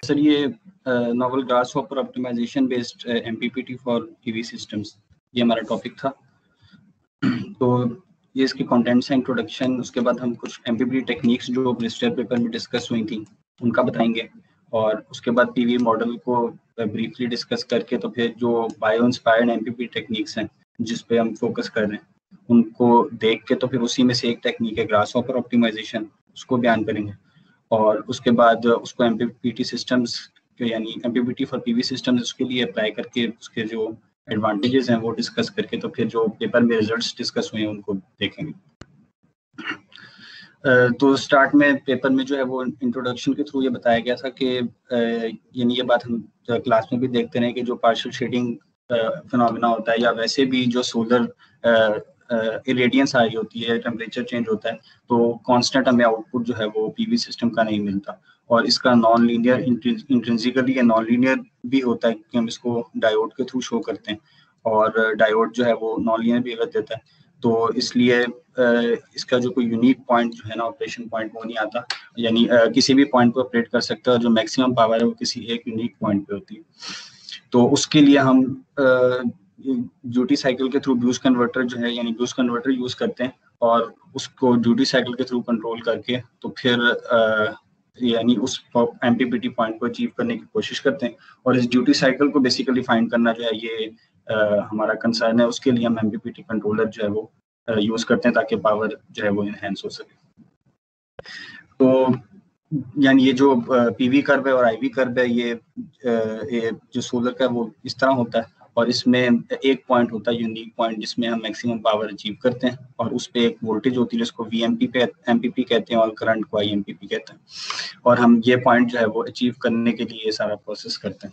Sir ये novel grasshopper optimization based MPPT for PV systems, ये हमारा टॉपिक था। तो ये इसके कंटेंट्स हैं, इंट्रोडक्शन, उसके बाद हम कुछ एमपीपीटी टेक्निक्स जो रजिस्टर पेपर में डिस्कस हुई थी उनका बताएंगे, और उसके बाद पीवी मॉडल को ब्रीफली डिस्कस करके तो फिर जो बायो इंस्पायर्ड एमपीपीटी टेक्निक्स हैं जिस पे हम फोकस कर रहे हैं उनको देख के तो फिर उसी में से एक टेक्निक है ग्रासहॉपर ऑप्टिमाइजेशन, उसको बयान करेंगे। और उसके बाद उसको एमपीपीटी सिस्टम्स यानी एमपीपीटी फॉर पीवी सिस्टम्स उसके लिए अप्लाई करके उसके जो एडवांटेजेस हैं वो डिस्कस करके तो फिर जो पेपर में रिजल्ट्स डिस्कस हुए हैं उनको देखेंगे। तो स्टार्ट में पेपर में जो है वो इंट्रोडक्शन के थ्रू ये बताया गया था कि यानी ये बात हम क्लास में भी देखते रहे कि जो पार्शियल शेडिंग फिनोमेना होता है या वैसे भी जो सोलर इरेडियंस आ रही होती है, टेम्परेचर चेंज होता है, तो कांस्टेंट हमें आउटपुट जो है वो पीवी सिस्टम का नहीं मिलता, और इसका non linear intrinsically non linear भी होता है कि हम इसको डायोड के थ्रू शो करते हैं, और डायोड जो है वो नॉन लीनियर बिहेवियर देता है। तो इसलिए इसका जो कोई यूनिक पॉइंट जो है ना, ऑपरेशन पॉइंट, वो नहीं आता, यानी किसी भी पॉइंट पर ऑपरेट कर सकता है, जो मैक्सिमम पावर है वो किसी एक यूनिक पॉइंट पे होती है। तो उसके लिए हम ड्यूटी साइकिल के थ्रू बूस्ट कन्वर्टर जो है यानी बूस्ट कन्वर्टर यूज करते हैं, और उसको ड्यूटी साइकिल के थ्रू कंट्रोल करके तो फिर यानी उस एमपीपीटी पॉइंट को अचीव करने की कोशिश करते हैं। और इस ड्यूटी साइकिल को बेसिकली फाइंड करना जो है ये हमारा कंसर्न है, उसके लिए हम एमपीपीटी कंट्रोलर जो है वो यूज करते हैं ताकि पावर जो है वो इनहेंस हो सके। तो यानी ये जो पीवी कर्व है और आईवी कर्व है ये जो सोलर का वो इस तरह होता है, और इसमें एक पॉइंट होता है यूनिक पॉइंट जिसमें हम मैक्सिमम पावर अचीव करते हैं, और उस पे एक वोल्टेज होती है जिसको एमपीपी कहते हैं और करंट को आईएमपीपी कहते हैं, और हम ये पॉइंट जो है वो अचीव करने के लिए ये सारा प्रोसेस करते हैं।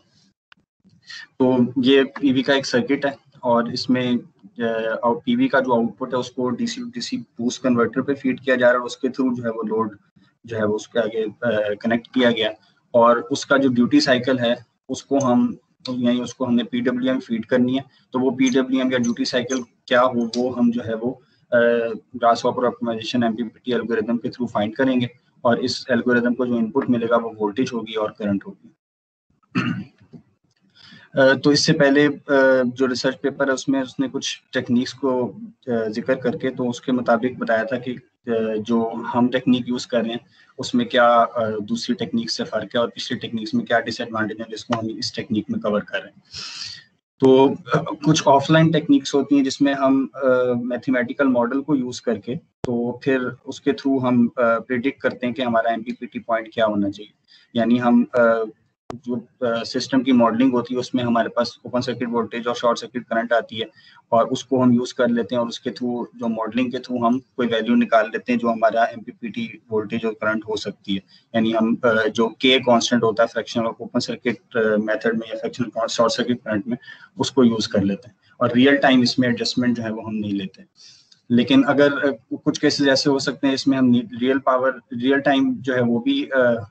तो ये पीवी का एक सर्किट है, और इसमें पीवी का जो आउटपुट है उसको DC to DC boost converter पे फीड किया जा रहा है, उसके थ्रू जो है वो लोड जो है वो उसके आगे कनेक्ट किया गया, और उसका जो ड्यूटी साइकिल है उसको हम यानी उसको हमने पीडब्ल्यूएम फीड करनी है। तो वो पीडब्ल्यूएम या ड्यूटी साइकिल क्या हो वो हम जो है वो ग्रासहॉपर ऑप्टिमाइजेशन एमपीपीटी एल्गोरिथम के थ्रू फाइंड करेंगे, और इस एल्गोरिथम को जो इनपुट मिलेगा वो वोल्टेज होगी और करंट होगी। तो इससे पहले जो रिसर्च पेपर है उसमें उसने कुछ टेक्निक्स को जिक्र करके तो उसके मुताबिक बताया था कि जो हम टेक्निक यूज़ कर रहे हैं उसमें क्या दूसरी टेक्निक से फ़र्क है, और पिछली टेक्निक्स में क्या डिसएडवांटेज है जिसको हम इस टेक्निक में कवर कर रहे हैं। तो कुछ ऑफलाइन टेक्निक्स होती हैं जिसमें हम मैथमेटिकल मॉडल को यूज़ करके तो फिर उसके थ्रू हम प्रिडिक्ट करते हैं कि हमारा एमपीपीटी पॉइंट क्या होना चाहिए। यानी हम जो सिस्टम की मॉडलिंग होती है उसमें हमारे पास ओपन सर्किट वोल्टेज और शॉर्ट सर्किट करंट आती है, और उसको हम यूज़ कर लेते हैं, और उसके थ्रू जो मॉडलिंग के थ्रू हम कोई वैल्यू निकाल लेते हैं जो हमारा एमपीपीटी वोल्टेज और करंट हो सकती है। यानी हम जो के कांस्टेंट होता है फ्रैक्शनल ओपन सर्किट मेथड में या फ्रैक्शनल शॉर्ट सर्किट करंट में, उसको यूज़ कर लेते हैं, और रियल टाइम इसमें एडजस्टमेंट जो है वो हम नहीं लेते। लेकिन अगर कुछ केसेस ऐसे हो सकते हैं इसमें हम रियल टाइम जो है वो भी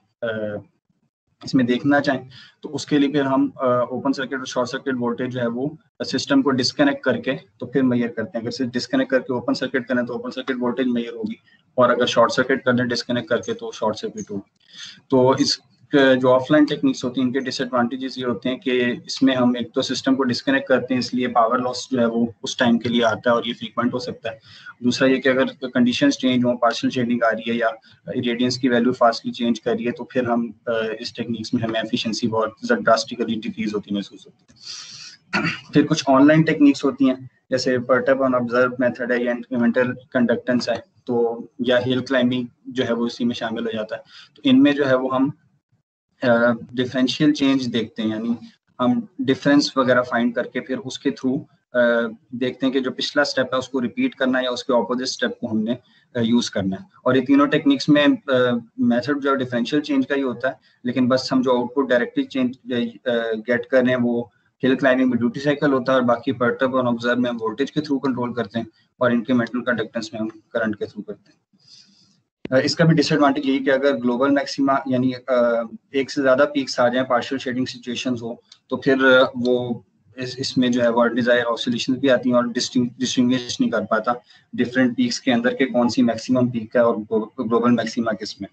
इसमें देखना चाहें, तो उसके लिए फिर हम ओपन सर्किट और शॉर्ट सर्किट वोल्टेज जो है वो सिस्टम को डिस्कनेक्ट करके तो फिर मेजर करते हैं। अगर सिर्फ डिस्कनेक्ट करके ओपन सर्किट करें तो ओपन सर्किट वोल्टेज मेजर होगी, और अगर शॉर्ट सर्किट करना डिस्कनेक्ट करके तो शॉर्ट सर्किट होगी। तो इस जो ऑफलाइन टेक्निक्स होती हैं इनके डिसएडवांटेजेस ये होते हैं कि इसमें हम एक तो सिस्टम को डिस्कनेक्ट करते हैं, इसलिए पावर लॉस जो है वो उस टाइम के लिए आता है और ये फ्रीक्वेंट हो सकता है। दूसरा ये कि अगर कंडीशंस चेंज हो, पार्शियल शेडिंग आ रही है या इरेडियंस की वैल्यू फास्टली चेंज कर रही है, तो फिर हम इस टेक्निक्स में हमें एफिशिएंसी बहुत ड्रास्टिकली डिक्रीज होती महसूस होती है। फिर कुछ ऑनलाइन टेक्निक्स होती हैं जैसे परटब ऑन ऑब्जर्व मेथड है या इंक्रीमेंटल कंडक्टेंस है, तो या हिल क्लाइंबिंग जो है वो इसी में शामिल हो जाता है। तो इनमें जो है वो हम डिफरेंशियल चेंज देखते हैं, यानी हम डिफरेंस वगैरह फाइंड करके फिर उसके थ्रू देखते हैं कि जो पिछला स्टेप है उसको रिपीट करना है या उसके ऑपोजिट स्टेप को हमने यूज करना है। और ये तीनों टेक्निक्स में मेथड जो डिफरेंशियल चेंज का ही होता है, लेकिन बस हम जो आउटपुट डायरेक्टली चेंज गेट कर रहे हैं वो हिल क्लाइंबिंग में ड्यूटी साइकिल होता है, और बाकी परटब और ऑब्जर्व में हम वोल्टेज के थ्रू कंट्रोल करते हैं, और इंक्रीमेंटल कंडक्टेंस में हम करंट के थ्रू करते हैं। इसका भी डिसएडवांटेज यही कि अगर ग्लोबल मैक्सिमा यानी एक से ज्यादा पीक्स आ जाए, पार्शियल शेडिंग सिचुएशंस हो, तो फिर वो इसमें जो है वो डिजायर ऑसिलेशन भी आती हैं और डिस्टिंग्विश नहीं कर पाता डिफरेंट पीक्स के अंदर के कौन सी मैक्सिमम पीक है और ग्लोबल मैक्सिमा किस में।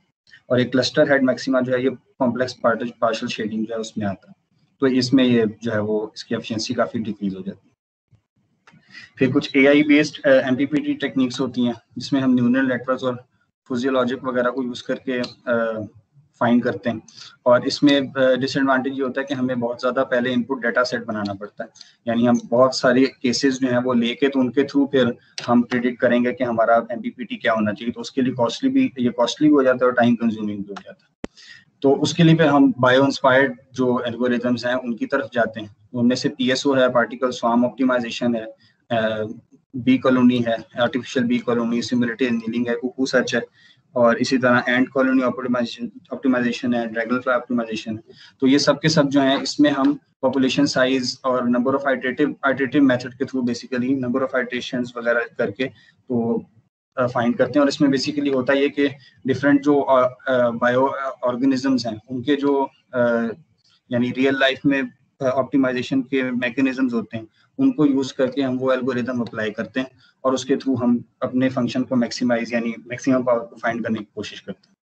और एक क्लस्टर हेड मैक्सिमा जो है ये कॉम्प्लेक्स पार्शियल शेडिंग जो है उसमें आता है। तो इसमें ये जो है वो इसकी एफिशिएंसी काफ़ी डिक्रीज हो जाती है। फिर कुछ AI बेस्ड MPPT टेक्निक्स होती हैं जिसमें हम न्यूरल नेटवर्क और फुजी लॉजिक वगैरह को यूज़ करके फाइंड करते हैं। और इसमें डिसएडवांटेज ये होता है कि हमें बहुत ज़्यादा पहले इनपुट डाटा सेट बनाना पड़ता है, यानी हम बहुत सारे केसेस जो हैं वो लेके तो उनके थ्रू फिर हम प्रेडिक्ट करेंगे कि हमारा MPPT क्या होना चाहिए। तो उसके लिए कॉस्टली भी हो जाता है और टाइम कंज्यूमिंग भी हो जाता है। तो उसके लिए फिर हम बायो इंस्पायर्ड जो एल्गोरिथम्स हैं उनकी तरफ जाते हैं। उनमें से PSO है, पार्टिकल स्वार्म ऑप्टिमाइजेशन है, बी कॉलोनी है, artificial bee colony, simulated annealing है, कुकू सर्च है, और इसी तरह एंड कॉलोनी ऑप्टिमाइजेशन है, ड्रैगनफ्लाई ऑप्टिमाइजेशन है। तो ये सब के सब जो हैं इसमें हम पॉपुलेशन साइज और नंबर ऑफ आइटरेटिव मेथड के through basically number of iterations वगैरह करके तो फाइंड करते हैं। और इसमें बेसिकली होता है ये कि डिफरेंट जो बायो ऑर्गेनिजम्स हैं उनके जो यानी रियल लाइफ में ऑप्टिमाइजेशन के मैकेनिज्म्स होते हैं उनको यूज करके हम वो एल्गोरिदम अप्लाई करते हैं और उसके थ्रू हम अपने फंक्शन को मैक्सिमाइज यानी मैक्सिमम पावर को फाइंड करने की कोशिश करते हैं।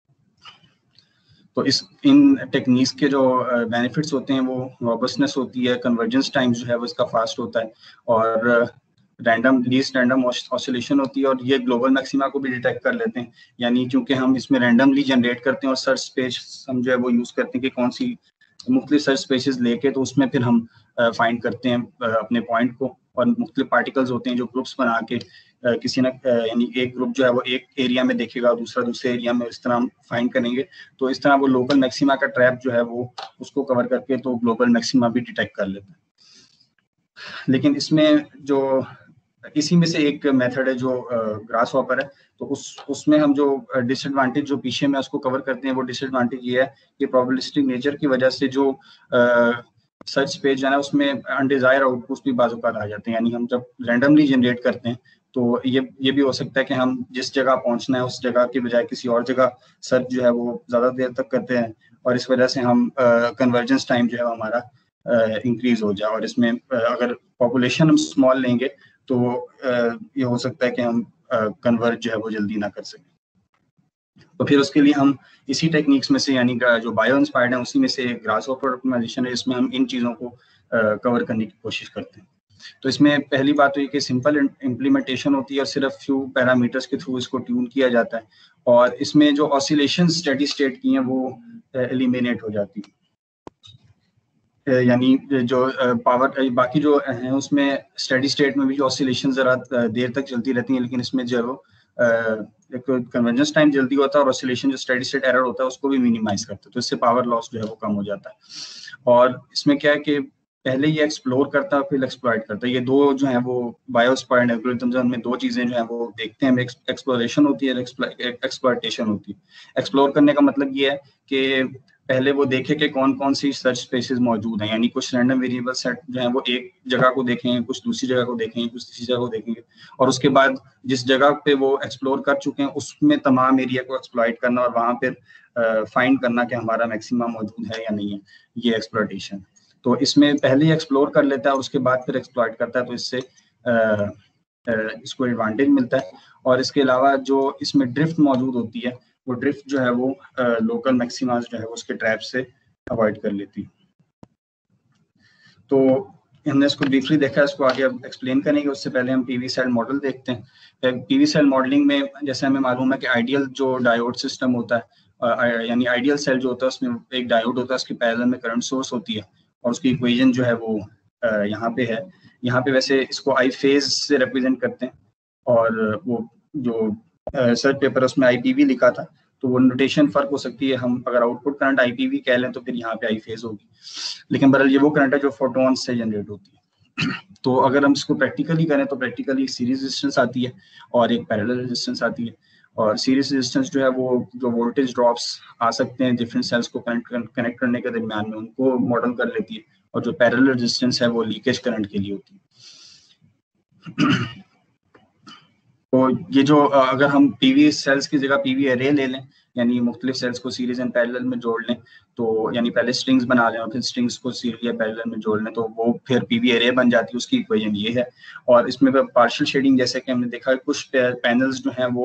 तो इन टेक्निक्स के जो बेनिफिट्स होते हैं वो रॉबस्टनेस होती है, कन्वर्जेंस टाइम जो है वो इसका फास्ट होता है, और लीस्ट रैंडम ऑसिलेशन होती है, और ये ग्लोबल मैक्सिमा को भी डिटेक्ट कर लेते हैं। यानी क्योंकि हम इसमें रैंडमली जनरेट करते हैं और सर्च स्पेस हम जो है वो यूज़ करते हैं कि कौन सी मुख्तलिफ सर्च स्पेसेस लेके तो उसमें फिर हम फाइंड करते हैं अपने पॉइंट को। और मुख्तलिफ पार्टिकल्स होते हैं जो ग्रुप्स बना के किसी न यानी एक ग्रुप जो है वो एक एरिया में देखेगा, दूसरा दूसरे एरिया में, इस तरह हम फाइंड करेंगे। तो इस तरह वो लोकल मैक्सिमा का ट्रैप जो है वो उसको कवर करके तो ग्लोबल मैक्सिमा भी डिटेक्ट कर लेते हैं। लेकिन इसमें जो इसी में से एक मेथड है जो ग्रास हॉपर है, तो उसमें हम जो डिसएडवांटेज जो पीछे में उसको कवर करते हैं वो डिसएडवांटेज ये है कि प्रोबेबिलिस्टिक नेचर की वजह से जो सर्च पेज है ना उसमें अनडिजायर आउटपुट्स भी बाज़-औक़ात आ जाते हैं। यानी हम जब रैंडमली जनरेट करते हैं तो ये भी हो सकता है कि हम जिस जगह पहुंचना है उस जगह की बजाय किसी और जगह सर्च जो है वो ज़्यादा देर तक करते हैं, और इस वजह से हम कन्वर्जेंस टाइम जो है हमारा इंक्रीज हो जाए। और इसमें अगर पॉपुलेशन हम स्मॉल लेंगे तो ये हो सकता है कि हम कन्वर्ट जो है वो जल्दी ना कर सकें। तो फिर उसके लिए हम इसी टेक्निक्स में से यानी जो बायो इंस्पायर्ड है उसी में से ग्रास हॉपर ऑप्टिमाइजेशन है, इसमें हम इन चीज़ों को कवर करने की कोशिश करते हैं। तो इसमें पहली बात तो ये कि सिंपल इम्प्लीमेंटेशन होती है और सिर्फ फ्यू पैरामीटर्स के थ्रू इसको ट्यून किया जाता है, और इसमें जो ऑसिलेशन स्टेडी स्टेट की हैं वो एलिमिनेट हो जाती है। यानी जो पावर बाकी जो हैं उसमें स्टेडी स्टेट में भी जो ऑसिलेशन ज़रा देर तक चलती रहती हैं, लेकिन इसमें जो एक कन्वर्जेंस टाइम जल्दी होता है और ऑसिलेशन जो स्टेडी स्टेट एरर होता है उसको भी मिनिमाइज करता है, तो इससे पावर लॉस जो है वो कम हो जाता है। और इसमें क्या है कि पहले ये एक्सप्लोर करता है फिर एक्सप्लॉइट करता है। ये दो जो है वो बायोस्पायर्ड एल्गोरिथम्स हैं, उनमें दो चीज़ें जो हैं वो देखते हैं, एक्सप्लोरेशन होती है, एक्सप्लॉइटेशन होती है। एक्सप्लोर करने का मतलब ये है कि पहले वो देखे कि कौन कौन सी सर्च स्पेसेस मौजूद हैं, यानी कुछ रैंडम वेरिएबल सेट जो है वो एक जगह को देखेंगे, कुछ दूसरी जगह को देखेंगे, कुछ तीसरी जगह को देखेंगे, और उसके बाद जिस जगह पे वो एक्सप्लोर कर चुके हैं उसमें तमाम एरिया को एक्सप्लॉइट करना और वहाँ पर फाइंड करना कि हमारा मैक्सिमा मौजूद है या नहीं है, ये एक्सप्लॉइटेशन। तो इसमें पहले ही एक्सप्लोर कर लेता है और उसके बाद फिर एक्सप्लॉइट करता है, तो इससे इसको एडवांटेज मिलता है। और इसके अलावा जो इसमें ड्रिफ्ट मौजूद होती है वो ड्रिफ्ट जो है वो लोकल मैक्सिमास जो है उसके ट्रैप से अवॉइड कर लेती है। तो हमने इसको ब्रीफली देखा, इसको आगे अब एक्सप्लेन करेंगे। उससे पहले हम पीवी सेल मॉडल देखते हैं। पीवी सेल मॉडलिंग में जैसे हमें मालूम है कि आइडियल जो डायोड सिस्टम होता है, यानी आइडियल सेल जो होता है उसमें एक डायोड होता है, उसके पैरेलल में करंट सोर्स होती है, और उसकी इक्वेशन जो है वो यहाँ पे है। यहाँ पे वैसे इसको आई फेज से रिप्रेजेंट करते हैं, और वो जो सर्च पेपर उसमें IPV लिखा था, तो वो नोटेशन फर्क हो सकती है। हम अगर आउटपुट करंट IPV कह लें तो फिर यहाँ पे आई फेज होगी, लेकिन बहरहाल ये वो करंट है जो फोटोन से जनरेट होती है। तो अगर हम इसको प्रैक्टिकली करें तो प्रैक्टिकली सीरीज रेजिस्टेंस आती है और एक पैरेलल रेजिस्टेंस आती है, और सीरीज रेजिस्टेंस जो है वो जो वोल्टेज ड्रॉप्स आ सकते हैं डिफरेंट सेल्स को कनेक्ट करने के दरमियान में उनको मॉडल कर लेती है, और जो पैरेलल रेजिस्टेंस है वो लीकेज करंट के लिए होती है। तो ये जो अगर हम पीवी सेल्स की जगह पीवी एरे ले लें, यानी मुख्तलिफ सेल्स को सीरीज एंड पैरेलल में जोड़ लें, तो यानी पहले स्ट्रिंग्स बना लें और फिर स्ट्रिंग्स को सीरीज या पैरेलल में जोड़ लें, तो वो फिर पीवी एरे बन जाती है। उसकी इक्वेशन ये है। और इसमें पार्शियल शेडिंग जैसे कि हमने देखा कुछ पैनल्स जो हैं वो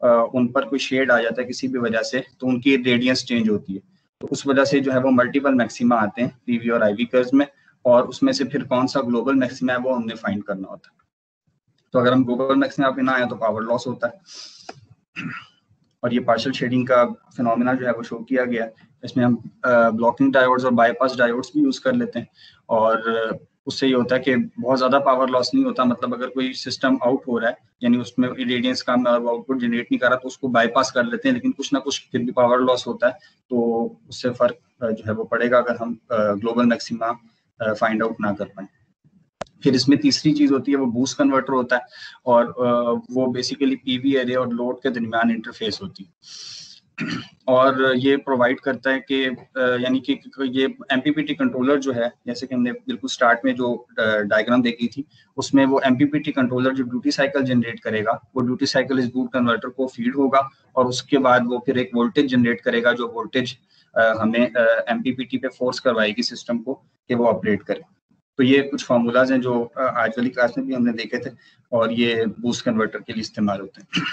उन पर कोई शेड आ जाता है किसी भी वजह से, तो उनकी रेडियंस चेंज होती है। तो उस वजह से जो है वो मल्टीपल मैक्सिमा आते हैं पीवी और आईवी कर्व्स में, और उसमें से फिर कौन सा ग्लोबल मैक्सिमा है वो हमने फाइंड करना होता है। तो अगर हम ग्लोबल मैक्सिमा पे ना आए तो पावर लॉस होता है। और ये पार्शियल शेडिंग का फिनोमेना जो है वो शो किया गया है। इसमें हम ब्लॉकिंग डायोड्स और बाईपास डायोड्स भी यूज कर लेते हैं, और उससे ये होता है कि बहुत ज्यादा पावर लॉस नहीं होता। मतलब अगर कोई सिस्टम आउट हो रहा है, यानी उसमें रेडियंस कम है और आउटपुट जनरेट नहीं कर रहा, तो उसको बाईपास कर लेते हैं, लेकिन कुछ ना कुछ फिर भी पावर लॉस होता है, तो उससे फर्क जो है वो पड़ेगा अगर हम ग्लोबल मैक्सिमा फाइंड आउट ना कर पाए। फिर इसमें तीसरी चीज होती है वो बूस्ट कन्वर्टर होता है, और वो बेसिकली पीवी एरे और लोड के दरमियान इंटरफेस होती है। और ये प्रोवाइड करता है कि यानी कि ये एमपीपीटी कंट्रोलर जो है, जैसे कि हमने बिल्कुल स्टार्ट में जो डायग्राम देखी थी, उसमें वो एमपीपीटी कंट्रोलर जो ड्यूटी साइकिल जनरेट करेगा, वो ड्यूटी साइकिल इस बूस्ट कन्वर्टर को फीड होगा, और उसके बाद वो फिर एक वोल्टेज जनरेट करेगा, जो वोल्टेज हमें एमपीपीटी पे फोर्स करवाएगी सिस्टम को कि वो ऑपरेट करे। तो ये कुछ फार्मूलाज हैं जो आज वाली क्लास में भी हमने देखे थे, और ये बूस्ट कन्वर्टर के लिए इस्तेमाल होते हैं।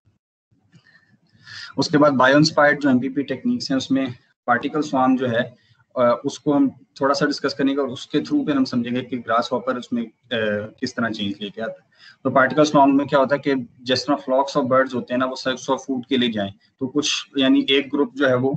उसके बाद बायो इंस्पायर्ड जो एमपीपी टेक्निक्स हैं, उसमें पार्टिकल स्वार्म जो है उसको हम थोड़ा सा डिस्कस करेंगे, और उसके थ्रू पे हम समझेंगे कि ग्रास हॉपर उसमें किस तरह चेंज लेके आता है। तो पार्टिकल स्वार्म में क्या होता है कि जिस तरह फ्लॉक्स ऑफ बर्ड्स होते हैं ना, वो सर्च ऑफ फूड के लिए जाएं, तो कुछ यानी एक ग्रुप जो है वो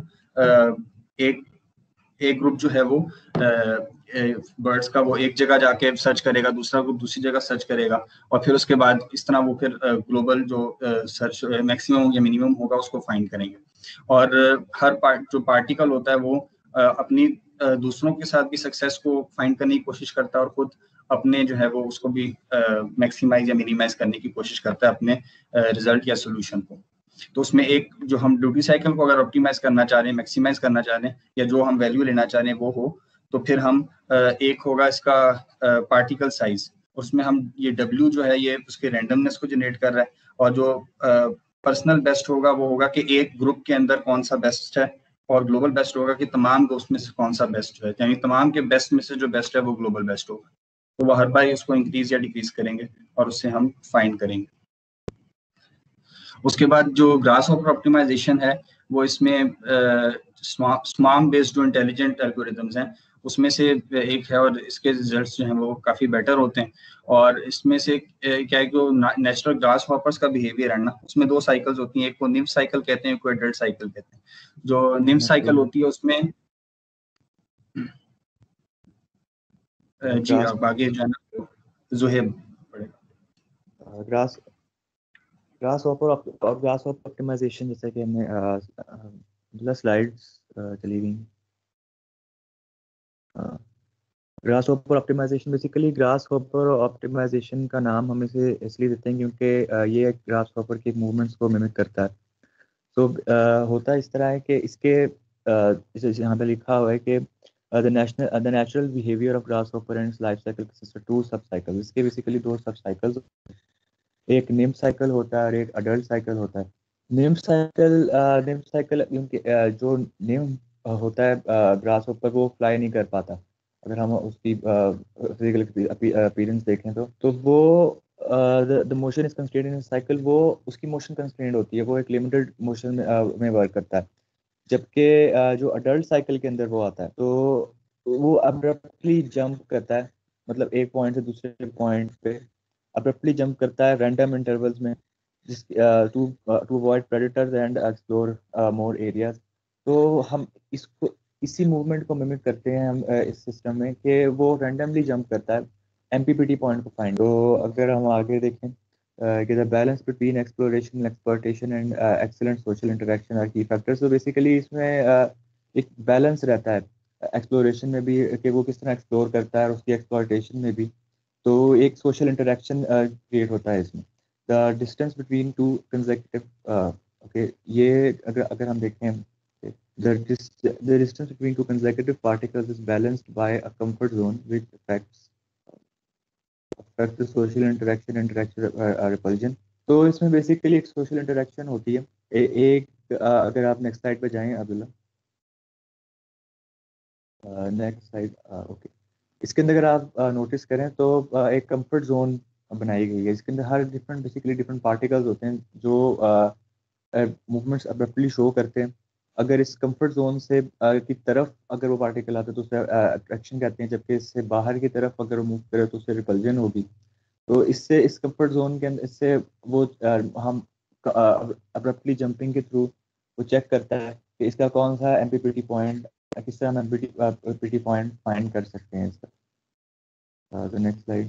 एक ग्रुप जो है वो बर्ड्स का वो एक जगह जाके सर्च करेगा, दूसरा ग्रुप दूसरी जगह सर्च करेगा, और फिर उसके बाद इस तरह वो फिर ग्लोबल जो सर्च मैक्सिमम या मिनिमम होगा उसको फाइंड करेंगे। और हर जो पार्टिकल होता है वो अपनी दूसरों के साथ भी सक्सेस को फाइंड करने की कोशिश करता है, और खुद अपने जो है वो उसको भी मैक्सिमाइज या मिनिमाइज करने की कोशिश करता है अपने रिजल्ट या सोल्यूशन को। तो उसमें एक जो हम ड्यूटी साइकिल को अगर ऑप्टिमाइज करना चाह रहे हैं, मैक्सिमाइज करना चाह रहे हैं, या जो हम वैल्यू लेना चाह रहे हैं वो हो, तो फिर हम एक होगा इसका पार्टिकल साइज, उसमें हम ये W जो है ये उसके रैंडमनेस को जनरेट कर रहा है, और जो पर्सनल बेस्ट होगा वो होगा कि एक ग्रुप के अंदर कौन सा बेस्ट है, और ग्लोबल बेस्ट होगा कि तमाम ग्रुप्स में से कौन सा बेस्ट है, यानी तमाम के बेस्ट में से जो बेस्ट है वो ग्लोबल बेस्ट होगा। तो वो हर बार उसको इंक्रीज या डिक्रीज करेंगे, और उससे हम फाइंड करेंगे। उसके बाद जो ग्रास हॉपर ऑप्टिमाइजेशन है, वो इसमें स्वार्म बेस्ड जो इंटेलिजेंट एल्गोरिथम्स हैं उसमें से एक है, और इसके रिजल्ट्स जो हैं वो काफ़ी बेटर होते हैं। और इसमें से क्या है कि नेचुरल ग्रास हॉपर्स का बिहेवियर है ना, उसमें दो साइकिल्स होती हैं, एक को निम्फ साइकिल कहते हैं, एक को एडल्ट साइकिल कहते हैं। जो निम्फ साइकिल होती है उसमें जी आप आगे जो है ना जुहेब पढ़ेगा। ग्रास हॉपर ऑप्टिमाइजेशन, जैसा कि हमने स्लाइड्स चली गई। Grass hopper optimization, basically grass hopper optimization का नाम हम इसे इसलिए देते हैं क्योंकि ये ग्रास हॉपर के मूवमेंट्स को मिमिक करता है। तो होता इस तरह है कि इसके यहाँ पे लिखा हुआ है कि the natural behaviour of grass hopper and life cycle consist of two sub cycles. इसके बेसिकली दो सब साइकिल्स, एक निम्फ साइकिल होता है और एक अडल्ट साइकिल होता है। निम्फ साइकिल क्योंकि जो निम्फ होता है ग्रास हॉपर, वो फ्लाई नहीं कर पाता। अगर हम उसकी फिजिकल अपीयरेंस देखें तो वो the motion is constrained in cycle, वो उसकी मोशन कंस्ट्रेंड होती है, वो एक लिमिटेड मोशन में वर्क करता है। जबकि जो अडल्ट साइकिल के अंदर वो आता है तो वो अब्रप्टली जंप करता है, मतलब एक पॉइंट से दूसरे पॉइंट पे अब्रप्टली जंप करता है रैंडम इंटरवल्स में, जिस to avoid predators and explore more areas. तो हम इसको इसी मूवमेंट को मिमिक करते हैं हम इस सिस्टम में, कि वो रैंडमली जंप करता है एमपीपीटी पॉइंट को फाइंड। तो अगर हम आगे देखें कि the balance between exploration, exploitation and excellent social interaction are key factors. तो बेसिकली इसमें एक बैलेंस रहता है एक्सप्लोरेशन में भी, कि वो किस तरह एक्सप्लोर करता है, और उसकी एक्सप्लॉयटेशन में भी। तो एक सोशल इंटरेक्शन क्रिएट होता है इसमें। The distance between two consecutive, okay, ये अगर हम देखें, the distance between two consecutive particles is balanced by a comfort zone which affects the social interaction repulsion। तो इसमें बेसिकली एक सोशल इंटरेक्शन होती है। अगर आप नेक्स्ट स्लाइड पे जाएं अब्दुल्ला, नेक्स्ट स्लाइड, ओके। इसके अंदर अगर आप नोटिस करें तो एक कंफर्ट जोन बनाई गई है। इसके अंदर हर डिफरेंट पार्टिकल्स होते हैं जो मूवमेंट्स अब्रप्टली शो करते हैं। अगर इस कंफर्ट जोन से की तरफ अगर वो पार्टिकल आता है तो उसे अट्रैक्शन कहते हैं, जबकि इससे बाहर की तरफ अगर वो मूव करे तो उसे रिपल्जन होगी। तो इससे इस कंफर्ट जोन के अंदर इससे वो हम अब्रप्टली जंपिंग के थ्रू वो चेक करता है कि इसका कौन सा एमपीपीटी पॉइंट, किस तरह हम एमपीपीटी पॉइंट फाइंड कर सकते हैं इसका। तो नेक्स्ट स्लाइड,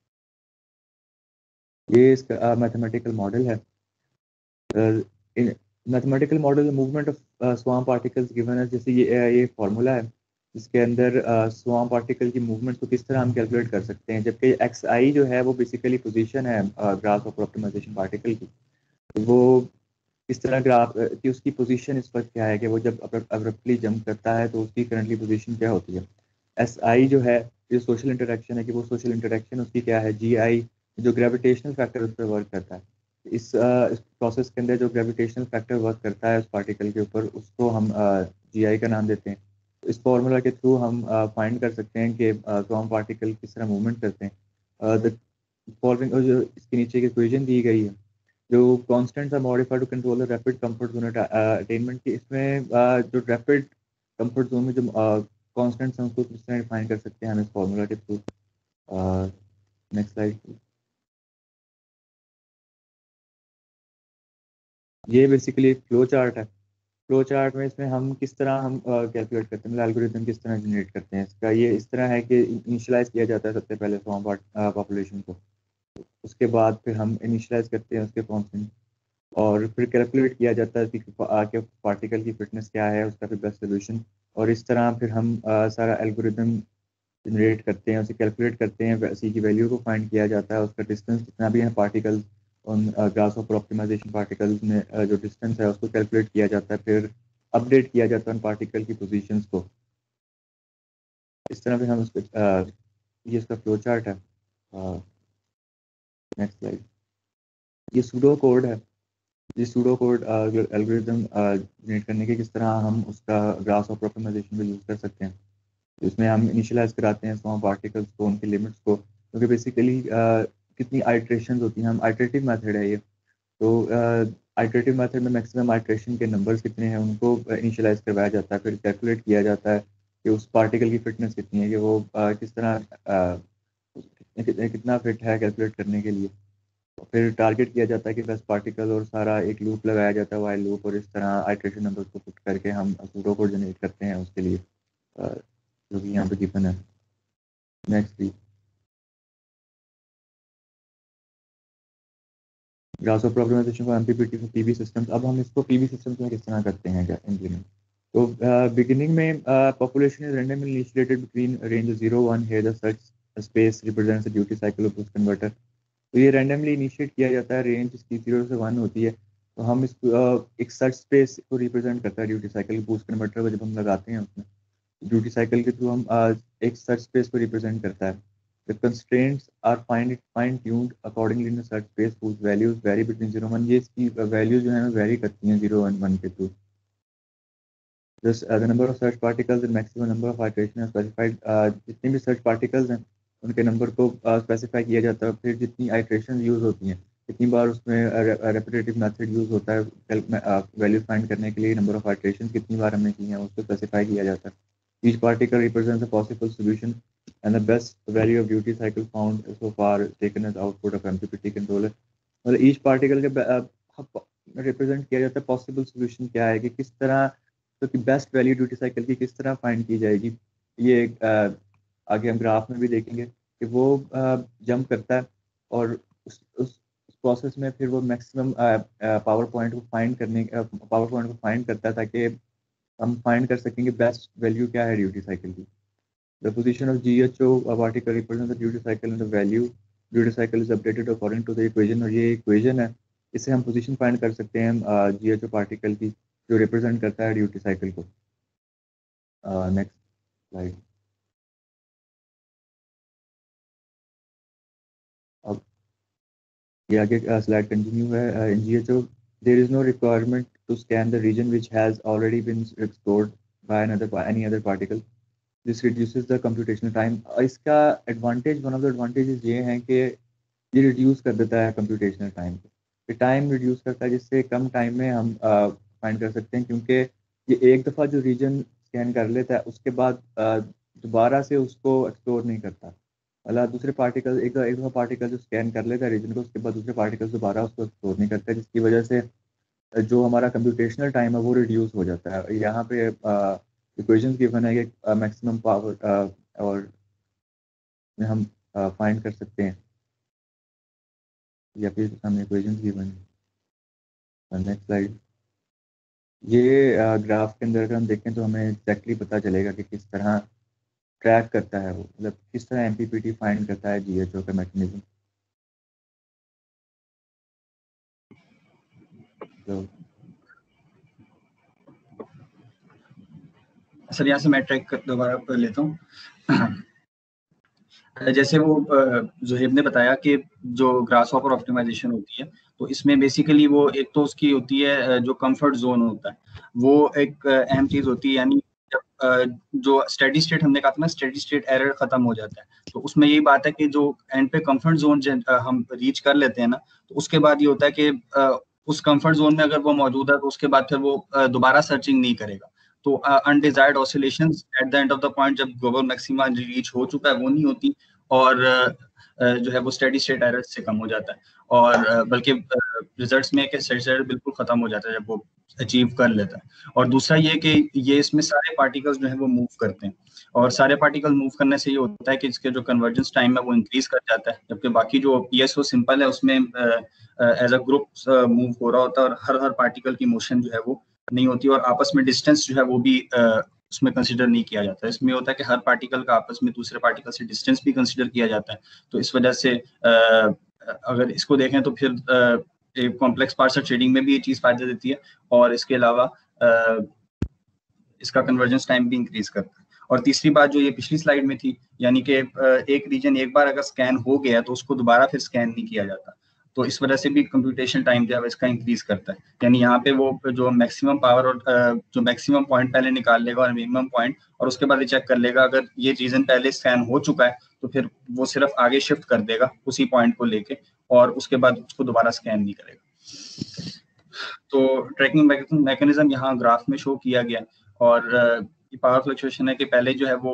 ये इसका मैथमेटिकल मॉडल है। In mathematical model movement of swarm particles given है, जैसे ये फार्मूला है जिसके अंदर स्वाम पार्टिकल की मूवमेंट को किस तरह हम कैलकुलेट कर सकते हैं, जबकि एक्स आई जो है वो बेसिकली पोजीशन है ग्राफ ऑफ ऑप्टिमाइजेशन पार्टिकल की। तो वो इस तरह ग्राफ कि उसकी पोजीशन इस वक्त क्या है कि वो जब अब्रप्टली जंप करता है तो उसकी करंटली पोजीशन क्या होती है। एस आई जो है जो सोशल इंटरेक्शन है कि वो सोशल इंटरेक्शन उसकी क्या है। जी आई जो ग्रेविटेशनल फैक्टर उस पर वर्क करता है। इस प्रोसेस के अंदर जो ग्रेविटेशनल फैक्टर वर्क करता है उस पार्टिकल के ऊपर, उसको हम जी आई का नाम देते हैं। तो इस फॉर्मूला के थ्रू हम फाइंड कर सकते हैं कि स्वार्म पार्टिकल किस तरह मूवमेंट करते हैं। द फॉलोइंग जो इसके नीचे की इक्वेशन दी गई है, जो constants are modified to control the rapid comfort zone attainment की, इसमें जो रैपिड कंफर्ट जोन में जो कॉन्स्टेंट्स हैं उसको किस तरह डिफाइन कर सकते हैं हम इस फॉर्मूला के थ्रू। नेक्स्ट स्लाइड, ये बेसिकली एक फ्लो चार्ट है। फ्लो चार्ट में इसमें हम किस तरह हम कैलकुलेट करते हैं, मतलब एल्गोरिथम किस तरह जनरेट करते हैं इसका। ये इस तरह है कि इनिशियलाइज किया जाता है सबसे पहले फॉर्म पॉपुलेशन को, उसके बाद फिर हम इनिशियलाइज करते हैं उसके कॉन्स्टेंट, और फिर कैलकुलेट किया जाता है कि पार्टिकल की फिटनेस क्या है, उसका फिर बेस्ट सोल्यूशन, और इस तरह फिर हम सारा एल्गोरिथम जनरेट करते हैं, उसे कैलकुलेट करते हैं, सी की वैल्यू को फाइंड किया जाता है, उसका डिस्टेंस जितना भी है पार्टिकल्स उन ग्रासहॉपर ऑप्टिमाइजेशन पार्टिकल्स में जो डिस्टेंस है उसको कैलकुलेट किया जाता है, फिर अपडेट किया जाता है उन पार्टिकल की पोजीशंस को। इस तरह फिर हम उसको ये इसका फ्लो चार्ट है। नेक्स्ट स्लाइड, ये सूडो कोड है। ये सूडो कोड एल्गोरिथम जनरेट करने के किस तरह हम उसका ग्रासहॉपर ऑप्टिमाइजेशन में यूज़ कर सकते हैं। इसमें हम इनिशियलाइज कराते हैं स्वार्म पार्टिकल्स को, उनके लिमिट्स को, क्योंकि बेसिकली कितनी आइट्रेशन होती हैं, हम आइट्रेटिव मेथड है ये। तो आइट्रेटिव मेथड में मैक्सिमम आइट्रेशन के नंबर्स कितने हैं उनको इनिशियलाइज करवाया जाता है, फिर कैलकुलेट किया जाता है कि उस पार्टिकल की फिटनेस कितनी है, कि वो किस तरह कितना फिट है कैलकुलेट करने के लिए। फिर टारगेट किया जाता है कि बेस्ट पार्टिकल, और सारा एक लूप लगाया जाता है वाइल लूप, और इस तरह आइट्रेशन नंबर को पुट करके हम सूडो कोड जनरेट करते हैं उसके लिए, जो कि यहाँ पे गिवन है। नेक्स्ट प्लीज, ग्रासहॉपर ऑप्टिमाइजेशन को एमपीपीटी फॉर पीवी सिस्टम्स। अब हम इसको पीवी सिस्टम्स में किस तरह करते हैं क्या इम्प्लीमेंट। तो बिगिनिंग में population is randomly initiated between range 0-1 here the search space represents the duty cycle of boost converter. तो ये रैंडमली इनिशिएट किया जाता है, रेंज इसकी 0 से 1 होती है। तो हम इसको एक सर्च स्पेस को रिप्रेजेंट करता है ड्यूटी साइकिल बूस्ट कन्वर्टर को जब हम लगाते हैं उसमें, ड्यूटी साइकिल के थ्रू हम एक सर्च स्पेस को रिप्रेजेंट करता है। The constraints are fine-tuned accordingly in the search space whose values vary between 0 1। ये इसकी वैल्यूज जो है वेरी करती हैं 0 और 1 के थ्रू। The number of search particles and maximum number of iteration are specified। जितने भी सर्च पार्टिकल्स हैं उनके नंबर को स्पेसिफाई किया जाता है, फिर जितनी आइट्रेशन यूज होती हैं, कितनी बार उसमें रेपिटेटिव मेथड यूज होता है वैल्यू फाइंड करने के लिए, नंबर ऑफ आइट्रेशन कितनी बार हमने की हैं उसको स्पेसिफाई किया जाता है। Each particle represents a possible solution and the best value of duty cycle found so far taken as output of MPPT controller। मतलब ईच पार्टिकल के रिप्रेजेंट किया जाता है पॉसिबल सोल्यूशन क्या है, कि किस तरह तो कि बेस्ट वैल्यू ड्यूटी साइकिल की किस तरह फाइंड की जाएगी। ये आगे हम ग्राफ में भी देखेंगे कि वो जंप करता है, और उस प्रोसेस में फिर वो मैक्सिमम पावर पॉइंट को फाइंड करता है, ताकि हम फाइंड कर सकेंगे बेस्ट वैल्यू क्या है ड्यूटी साइकिल की। The position of GHO particle represent the duty cycle and the value duty cycle is updated according to the equation. और ये इक्वेशन है, इससे हम पोजीशन फाइंड कर सकते हैं GHO पार्टिकल की, जो रिप्रेजेंट करता है ड्यूटी साइकिल को। नेक्स्ट स्लाइड, अब ये आगे स्लाइड कंटिन्यू है। In GHO there is no requirement to scan the region which has already been explored by any other particle. This reduces the computational time. इसका advantage, one of the advantages ये हैं कि ये reduce कर देता है computational time को, time reduce करता है, जिससे कम टाइम में हम फाइंड कर सकते हैं, क्योंकि ये एक दफ़ा जो रीजन स्कैन कर लेता है उसके बाद दोबारा से उसको एक्सप्लोर नहीं करता। मतलब दूसरे पार्टिकल एक दफ़ा पार्टिकल जो स्कैन कर लेता है रीजन को, उसके बाद दूसरे पार्टिकल्स दोबारा उसको एक्सप्लोर नहीं करता, जिसकी वजह से जो हमारा कंप्यूटेशनल टाइम है वो रिड्यूस हो जाता है। यहाँ पे इक्वेशंस गिवन है कि मैक्सिमम पावर और हम फाइंड कर सकते हैं, या फिर हमें इक्वेशंस गिवन है। Next slide. ये ग्राफ के अंदर अगर हम देखें तो हमें एग्जैक्टली पता चलेगा कि किस तरह ट्रैक करता है वो, मतलब किस तरह एमपीपीटी फाइंड करता है जीएचओ का मैकेनिज्म। तो सर यहाँ से मैं ट्रैक दोबारा कर लेता हूँ। जैसे वो जुहेब ने बताया कि जो ग्रास हॉपर ऑप्टिमाइजेशन होती है, तो इसमें बेसिकली वो एक तो उसकी होती है जो कंफर्ट जोन होता है, वो एक अहम चीज होती है। यानी जब जो स्टेडी स्टेट हमने कहा था ना, स्टेडी स्टेट एरर खत्म हो जाता है, तो उसमें यही बात है कि जो एंड पे कंफर्ट जोन हम रीच कर लेते हैं ना, तो उसके बाद ये होता है कि उस कंफर्ट जोन में अगर वो मौजूद है तो उसके बाद फिर वो दोबारा सर्चिंग नहीं करेगा। तो undesired oscillations at the end of the point, जब ग्लोबल मैक्सिमा रीच हो चुका है, वो नहीं होती, और जो है वो स्टेडी स्टेट एरर से कम हो जाता है, और बल्कि रिजल्ट्स में स्टेडी स्टेट बिल्कुल खत्म हो जाता है जब वो अचीव कर लेता है। और दूसरा ये कि ये इसमें सारे पार्टिकल्स जो है वो मूव करते हैं, और सारे पार्टिकल मूव करने से ये होता है कि इसके जो कन्वर्जेंस टाइम है वो इंक्रीज कर जाता है, जबकि बाकी जो पीएसओ सिंपल है उसमें एज अ ग्रुप मूव हो रहा होता है, और हर पार्टिकल की मोशन जो है वो नहीं होती, और आपस में डिस्टेंस जो है वो भी उसमें कंसीडर नहीं किया जाता है। इसमें होता है कि हर पार्टिकल का आपस में दूसरे पार्टिकल से डिस्टेंस भी कंसीडर किया जाता है। तो इस वजह से अगर इसको देखें तो फिर कॉम्प्लेक्स पार्सर शेडिंग में भी ये चीज फायदा देती है, और इसके अलावा इसका कन्वर्जेंस टाइम भी इंक्रीज करता है। और तीसरी बात जो ये पिछली स्लाइड में थी, यानी कि एक रीजन एक बार अगर स्कैन हो गया तो उसको दोबारा फिर स्कैन नहीं किया जाता, तो इस वजह से भी कंप्यूटेशन टाइम जो है इसका इंक्रीज करता है। यानी यहाँ पे वो जो मैक्सिमम पावर और जो मैक्सिमम पॉइंट पहले निकाल लेगा और मिनिमम पॉइंट, और उसके बाद ये चेक कर लेगा, अगर ये रीजन पहले स्कैन हो चुका है तो फिर वो सिर्फ आगे शिफ्ट कर देगा उसी पॉइंट को लेके, और उसके बाद उसको दोबारा स्कैन नहीं करेगा। तो ट्रैकिंग मैकेनिज्म यहाँ ग्राफ में शो किया गया, और ये पावर फ्लक्चुएशन है कि पहले जो है वो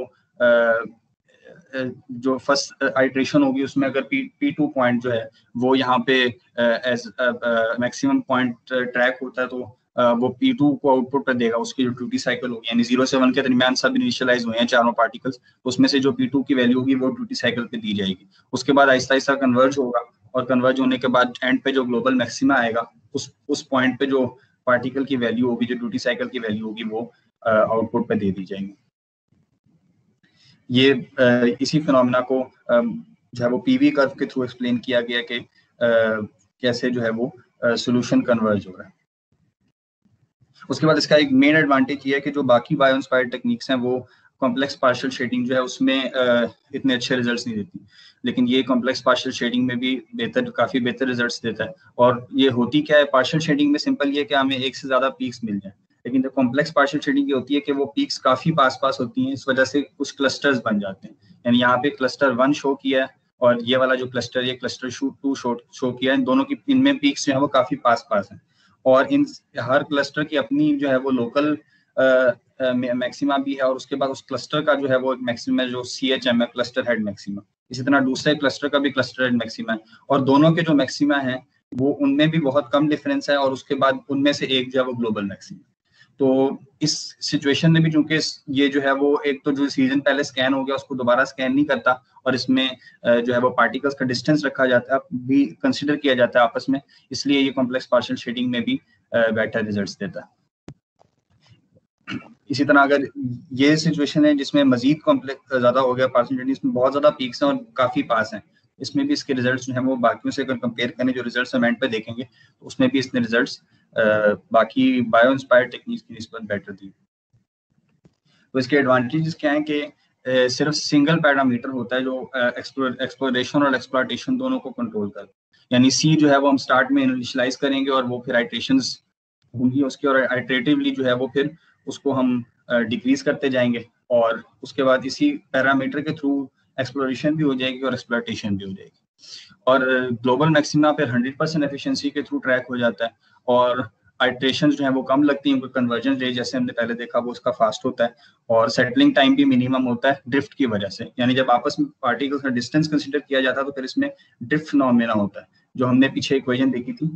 जो फर्स्ट आइट्रेशन होगी उसमें अगर P2 पॉइंट जो है वो यहाँ पे एज मैक्सिमम पॉइंट ट्रैक होता है, तो वो P2 को आउटपुट पर देगा। उसकी जो ड्यूटी साइकिल होगी, यानी 0 से 1 के दरमियान सब इनिशियलाइज हुए हैं चारों पार्टिकल्स, तो उसमें से जो P2 की वैल्यू होगी वो ड्यूटी साइकिल पे दी जाएगी। उसके बाद आहिस्ता आहिस्ता कन्वर्ज होगा, और कन्वर्ज होने के बाद एंड पे जो ग्लोबल मैक्सिमा आएगा, उस पॉइंट पे जो पार्टिकल की वैल्यू होगी, जो ड्यूटी साइकिल की वैल्यू होगी, वो आउटपुट पे दे दी जाएगी। ये इसी फिनोमेना को जो है वो पीवी कर्व के थ्रू एक्सप्लेन किया गया कि कैसे जो है वो सॉल्यूशन कन्वर्ज हो रहा है। उसके बाद इसका एक मेन एडवांटेज ये है कि जो बाकी बायो इंस्पायर्ड टेक्निक्स हैं वो कॉम्प्लेक्स पार्शियल शेडिंग जो है उसमें इतने अच्छे रिजल्ट्स नहीं देती, लेकिन ये कॉम्प्लेक्स पार्शियल शेडिंग में भी काफी बेहतर रिजल्ट्स देता है। और ये होती क्या है, पार्शियल शेडिंग में सिंपल ये कि हमें एक से ज्यादा पीक्स मिल जाए, लेकिन जो कॉम्प्लेक्स पार्शियल शेडिंग की होती है कि वो पीक्स काफी पास पास होती हैं, इस वजह से कुछ क्लस्टर्स बन जाते हैं। यानी यहाँ पे क्लस्टर 1 शो किया है, और ये वाला जो क्लस्टर, ये क्लस्टर 2 शो किया है, इन दोनों की इनमें पीक्स जो है वो काफी पास पास हैं, और इन हर क्लस्टर की अपनी जो है वो लोकल मैक्सिमा भी है, और उसके बाद उस क्लस्टर का जो है वो एक मैक्सिमा जो CHM है, क्लस्टर हेड मैक्सिमा। इसी तरह दूसरे क्लस्टर का भी क्लस्टर हेड मैक्सिमा है, और दोनों के जो मैक्सिमा है वो उनमें भी बहुत कम डिफरेंस है, और उसके बाद उनमें से एक जो है वो ग्लोबल मैक्सिमा। तो इस सिचुएशन में भी चूंकि ये जो है वो एक तो जो सीजन पहले स्कैन हो गया उसको दोबारा स्कैन नहीं करता, और इसमें जो है वो पार्टिकल्स का डिस्टेंस रखा जाता है, भी कंसिडर किया जाता है आपस में, इसलिए ये कॉम्प्लेक्स पार्शियल शेडिंग में भी बेटर रिजल्ट्स देता है। इसी तरह अगर ये सिचुएशन है जिसमें मजीद कॉम्प्लेक्स ज्यादा हो गया पार्शियल शेडिंग, इसमें बहुत ज्यादा पीक्स हैं और काफी पास हैं, इसमें भी इसके रिजल्ट्स जो है वो बाकियों से अगर कंपेयर करें, जो रिजल्ट्स हम एंड पे देखेंगे, तो उसमें भी इसने रिजल्ट्स बाकी बायो इंस्पायर्ड टेक्निक्स की निस्बत बेटर दी। तो इसके एडवांटेजेस क्या हैं कि सिर्फ सिंगल पैरामीटर होता है जो एक्सप्लोरेशन और एक्सप्लॉयटेशन दोनों को कंट्रोल करता है। यानी सी जो है वो हम स्टार्ट में इनिशियलाइज करेंगे, और वो फिर आइट्रेशंस होंगी उसकी, और आइट्रेटिवली जो है वो फिर उसको हम डिक्रीज करते जाएंगे, और उसके बाद इसी पैरामीटर के थ्रू एक्सप्लोरेशन भी हो जाएगी और एक्सप्लॉयटेशन भी हो जाएगी। और ग्लोबल मैक्सिमा फिर 100% एफिशिएंसी के थ्रू ट्रैक हो जाता है, और आइट्रेशंस जो है वो कम लगती हैं, कन्वर्जन रेट जैसे हमने पहले देखा वो उसका फास्ट होता है, और सेटलिंग टाइम भी मिनिमम होता है ड्रिफ्ट की वजह से। यानी जब आपस में पार्टिकल्स का डिस्टेंस कंसीडर किया जाता है तो फिर इसमें ड्रिफ्ट फिनोमेना होता है, जो हमने पीछे इक्वेशन देखी थी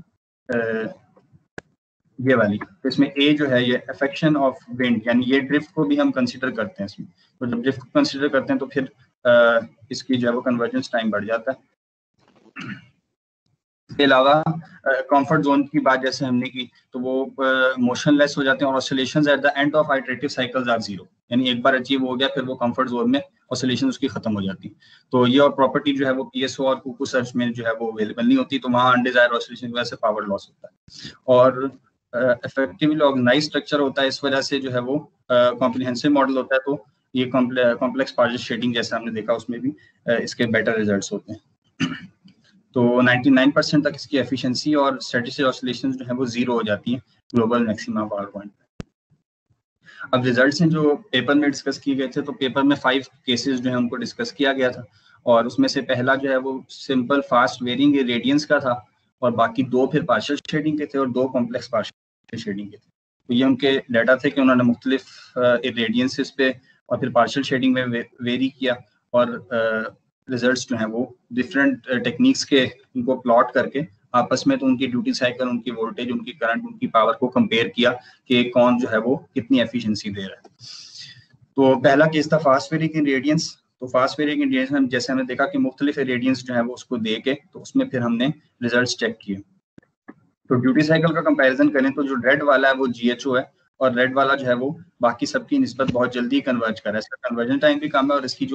ये वाली। तो इसमें ए जो है ये अफेक्शन ऑफ विंड, यानी ये ड्रिफ्ट को भी हम कंसीडर करते हैं इसमें। तो जब ड्रिफ्ट को कंसीडर करते हैं तो फिर इसकी जो है वो कन्वर्जेंस टाइम बढ़ जाता है। इसके अलावा कंफर्ट जोन की बात जैसे हमने की, तो वो मोशनलेस हो जाते हैं, और oscillations at the end of iterative cycles are zero, यानी एक बार अचीव हो गया फिर वो कंफर्ट जोन में ऑसिलेशन उसकी खत्म हो जाती है। तो ये और प्रॉपर्टी जो है वो पीएसओ और कुकू सर्च में जो है वो अवेलेबल नहीं होती, तो वहाँ अनडिजायर्ड ऑसिलेशन की वजह से पावर लॉस होता है। और इफेक्टिवली ऑर्गेनाइज स्ट्रक्चर होता है, इस वजह से जो है वो कॉम्प्रिहेंसिव मॉडल होता है। तो ये कॉम्प्लेक्स पार्शियल शेडिंग जैसे हमने देखा उसमें भी इसके बेटर रिजल्ट्स होते हैं। तो 99% तक इसकी एफिशिएंसी और स्टैटिस्टिकल ऑसिलेशंस जो है वो जीरो हो जाती हैं ग्लोबल मैक्सिमा पावर पॉइंट। अब रिजल्ट्स हैं जो पेपर में डिस्कस किए गए थे, तो पेपर में 5 केसेस जो है उनको डिस्कस किया गया था, और उसमें से पहला जो है वो सिंपल फास्ट वेरिंग रेडियंस का था, और बाकी 2 फिर पार्शियल शेडिंग के थे और 2 कॉम्प्लेक्स पार्शियल शेडिंग के थे। तो ये उनके डाटा थे कि उन्होंने मुख्तलिफ रेडियंसेस पे और फिर पार्शियल शेडिंग में वेरी किया, और रिजल्ट्स जो हैं वो डिफरेंट टेक्निक्स के इनको प्लॉट करके आपस में तो उनकी ड्यूटी साइकिल, उनकी वोल्टेज, उनकी करंट, उनकी पावर को कंपेयर किया कि कौन जो है वो कितनी एफिशिएंसी दे रहा है। तो पहला केस था फास्ट वेरिंग रेडियंस। तो फास्ट वेरिंग रेडियंस में जैसे हमने देखा कि मुख्तलिफ रेडियंस जो है वो उसको दे के तो उसमें फिर हमने रिजल्ट चेक किए। तो ड्यूटी साइकिल का कंपेरिजन करें तो जो रेड वाला है वो GHO है, और रेड वाला जो है वो बाकी सबकी निस्बत बहुत जल्दी कन्वर्ज कर रहा है, इसका कन्वर्जन टाइम भी कम है, और इसकी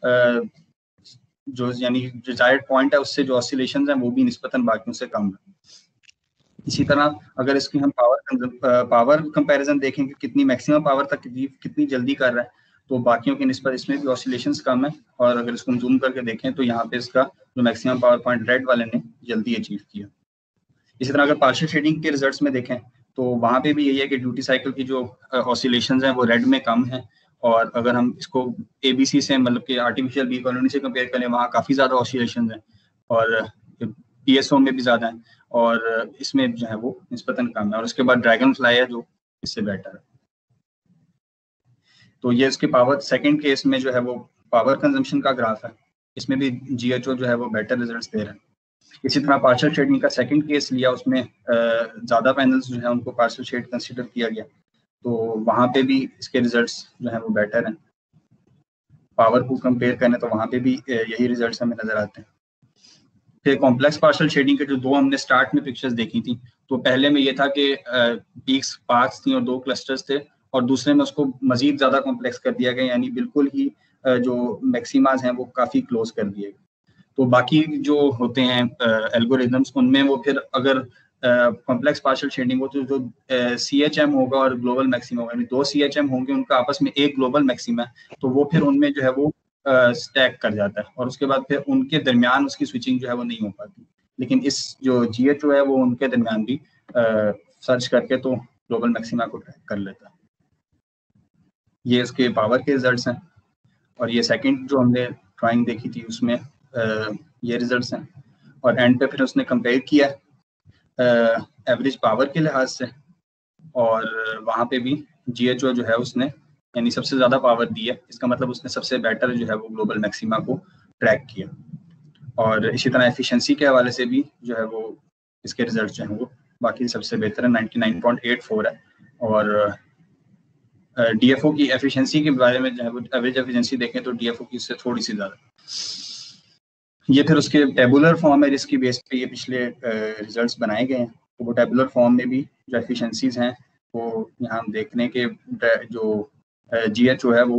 जो यानी डिजायर्ड पॉइंट है उससे जो ऑसिलेशंस हैं वो भी निस्बतन बाकियों से कम है। इसी तरह अगर इसकी हम पावर कंपैरिजन देखें कि कितनी मैक्सिमम पावर तक कितनी जल्दी कर रहा है, तो बाकियों की निस्बत इसमें भी ऑसिलेशंस कम है, और अगर इसको जूम करके देखें तो यहाँ पे इसका जो मैक्सिमम पावर पॉइंट रेड वाले ने जल्दी अचीव किया। इसी तरह अगर पार्शियल शेडिंग के रिजल्ट्स में देखें तो वहाँ पे भी यही है कि ड्यूटी साइकिल की जो ऑसिलेशंस हैं वो रेड में कम है, और अगर हम इसको ABC से मतलब कि आर्टिफिशियल बी कॉलोनी से कंपेयर करें वहाँ काफ़ी ज़्यादा ऑसिलेशन है, और PSO में भी ज़्यादा है, और इसमें जो है वो निस्बतन कम है। और उसके बाद ड्रैगन फ्लाई है जो इससे बेटर है। तो ये इसके पावर सेकंड केस में जो है वो पावर कंजम्पशन का ग्राफ है, इसमें भी GHO जो है वो बेटर रिजल्ट्स दे रहे हैं। इसी तरह पार्शियल शेडिंग का सेकंड केस लिया, उसमें ज़्यादा पैनल्स जो है उनको पार्शियल शेड कंसिडर किया गया, तो वहाँ पे भी इसके रिजल्ट्स जो है वो बेटर हैं। पावर को कंपेयर करें तो वहाँ पे भी यही रिजल्ट्स हमें नजर आते हैं। फिर कॉम्प्लेक्स पार्शियल शेडिंग के जो 2 हमने स्टार्ट में पिक्चर्स देखी थी, तो पहले में ये था कि पीक्स 5 थी और 2 क्लस्टर्स थे, और दूसरे में उसको मजीद ज़्यादा कॉम्प्लेक्स कर दिया गया, यानी बिल्कुल ही जो मैक्सिमाज हैं वो काफ़ी क्लोज कर दिए गए। तो बाकी जो होते हैं एल्गोरिदम्स, उनमें वो फिर अगर कॉम्प्लेक्स पार्शियल शेडिंग हो तो जो CHM होगा और ग्लोबल मैक्सिमा होगा, यानी 2 CHM होंगे, उनका आपस में एक ग्लोबल मैक्सिमा है, तो वो फिर उनमें जो है वो स्टैक कर जाता है, और उसके बाद फिर उनके दरमियान उसकी स्विचिंग जो है वो नहीं हो पाती। लेकिन इस जो GHO है वो उनके दरमियान भी सर्च करके तो ग्लोबल मैक्सिमा को ट्रैक कर लेता है। ये इसके पावर के रिजल्ट्स हैं, और ये सेकंड जो हमने ड्राइंग देखी थी उसमें ये रिजल्ट्स हैं, और एंड पे फिर उसने कंपेयर किया एवरेज पावर के लिहाज से, और वहाँ पे भी GHO जो है उसने यानी सबसे ज़्यादा पावर दी है, इसका मतलब उसने सबसे बेटर जो है वो ग्लोबल मैक्सिमा को ट्रैक किया। और इसी तरह एफिशिएंसी के हवाले से भी जो है वो इसके रिजल्ट जो हैं वो बाकी सबसे बेहतर है, 99.84 है। और DFO की एफिशिएंसी के बारे में जो है वो एवरेज एफिशिएंसी देखें तो DFO की इससे थोड़ी सी ज़्यादा। ये फिर उसके टेबुलर फॉर्म है जिसकी बेस पे ये पिछले रिजल्ट्स बनाए गए हैं। तो वो टेबुलर फॉर्म में भी जो एफिशिएंसीज हैं वो यहाँ हम देखने के जो GHO है वो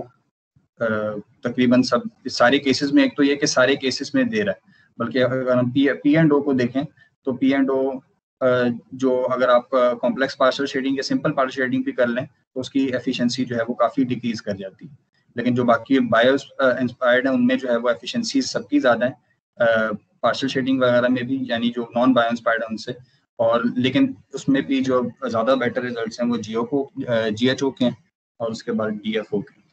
तकरीबन सब सारे केसेस में, एक तो ये कि सारे केसेस में दे रहा है, बल्कि अगर हम P&O को देखें तो P&O जो अगर आप कॉम्प्लेक्स पार्शियल शेडिंग या सिंपल पार्शियल शेडिंग भी कर लें तो उसकी एफिशिएंसी जो है वो काफ़ी डिक्रीज कर जाती है। लेकिन जो बाकी बायो इंस्पायर्ड है उनमें जो है वो एफिशिएंसी सबकी ज़्यादा है, पार्शियल शेडिंग वगैरह में भी, यानी जो नॉन बायो इंस्पायर्ड है उनसे। और लेकिन उसमें भी जो ज़्यादा बेटर रिजल्ट्स हैं वो GHO के हैं, और उसके बाद DFO के।